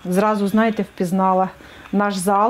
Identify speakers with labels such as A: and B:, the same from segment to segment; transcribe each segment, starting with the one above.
A: Зразу, знаєте, впізнала наш зал.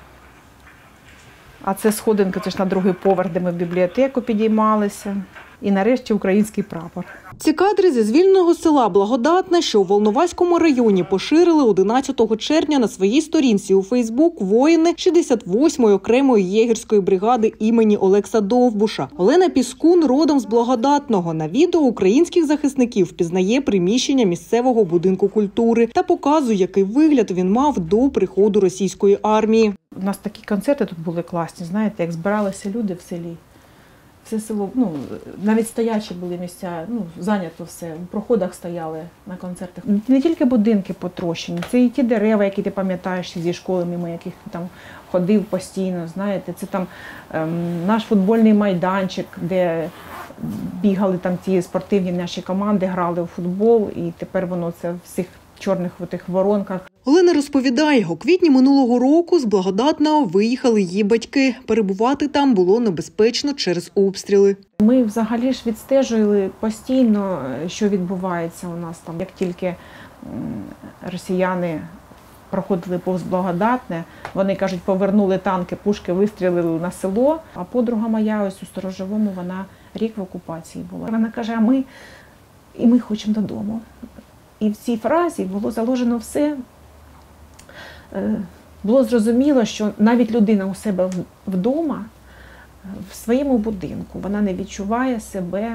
A: А це сходинка, це ж на другий поверх, де ми в бібліотеку підіймалися. І нарешті український прапор.
B: Ці кадри зі звільненого села Благодатне, що у Волноваському районі, поширили 11 червня на своїй сторінці у Фейсбук воїни 68-ї окремої єгерської бригади імені Олекса Довбуша. Олена Піскун родом з Благодатного. На відео українських захисників впізнає приміщення місцевого будинку культури та показує, який вигляд він мав до приходу російської армії.
A: У нас такі концерти тут були класні, знаєте, як збиралися люди в селі. Все село, навіть стоячі були місця, зайнято все, в проходах стояли на концертах. Не тільки будинки потрощені, це і ті дерева, які ти пам'ятаєш зі школи, мимо яких ти там ходив постійно, знаєте. Це там наш футбольний майданчик, де бігали там ті спортивні наші команди, грали у футбол, і тепер воно це в цих чорних воронках.
B: Олена розповідає, у квітні минулого року з Благодатного виїхали її батьки. Перебувати там було небезпечно через обстріли.
A: Ми взагалі ж відстежували постійно, що відбувається у нас там. Як тільки росіяни проходили повз Благодатне, вони, кажуть, повернули танки, пушки, вистрілили на село. А подруга моя ось у Сторожовому, вона рік в окупації була. Вона каже, ми хочемо додому. І в цій фразі було заложено все. Було зрозуміло, що навіть людина у себе вдома, в своєму будинку, вона не відчуває себе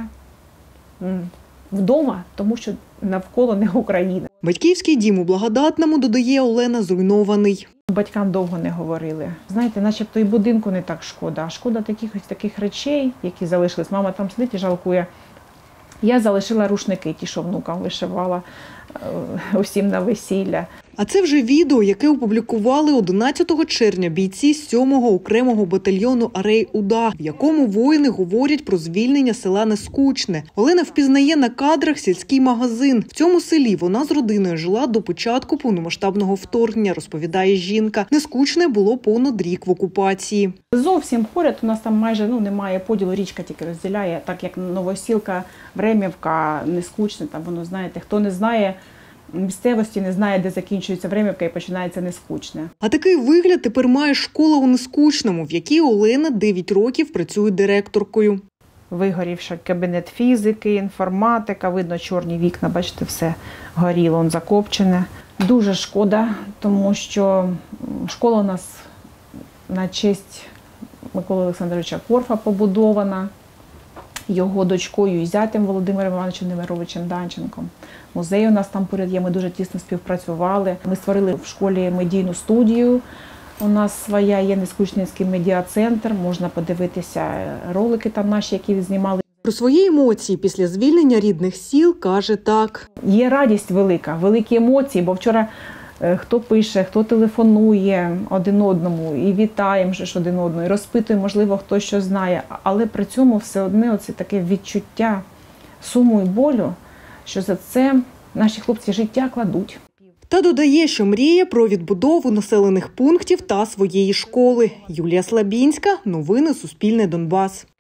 A: вдома, тому що навколо не Україна.
B: Батьківський дім у Благодатному, додає Олена, зруйнований.
A: Батькам довго не говорили. Знаєте, начебто і будинку не так шкода, а шкода таких речей, які залишились. Мама там сидить і жалкує. Я залишила рушники, ті, що внукам вишивала усім на весілля.
B: А це вже відео, яке опублікували 11 червня бійці 7-го окремого батальйону Арей-Уда, в якому воїни говорять про звільнення села Нескучне. Олена впізнає на кадрах сільський магазин. В цьому селі вона з родиною жила до початку повномасштабного вторгнення, розповідає жінка. Нескучне було понад рік в окупації.
A: Зовсім поряд, у нас там майже немає поділу, річка тільки розділяє, так як Новосілка, Времівка, Нескучне, там воно, знаєте, хто не знає місцевості, не знає, де закінчується Времівка і починається Нескучне.
B: А такий вигляд тепер має школа у Нескучному, в якій Олена 9 років працює директоркою.
A: Вигорівши кабінет фізики, інформатика, видно чорні вікна, бачите, все горіло, закопчене. Дуже шкода, тому що школа у нас на честь Миколи Олександровича Корфа побудована, його дочкою і зятем Володимиром Івановичем Немировичем Данченком. Музей у нас там поряд є, ми дуже тісно співпрацювали. Ми створили в школі медійну студію, у нас своя є Нескучненський медіа-центр, можна подивитися ролики там наші, які знімали.
B: Про свої емоції після звільнення рідних сіл каже так.
A: Є радість велика, великі емоції, бо вчора хто пише, хто телефонує один одному і вітаємо ж один одного, і розпитує, можливо, хто що знає. Але при цьому все одне оце таке відчуття суму і болю, що за це наші хлопці життя кладуть.
B: Та додає, що мріє про відбудову населених пунктів та своєї школи. Юлія Слабінська. Новини Суспільне. Донбас.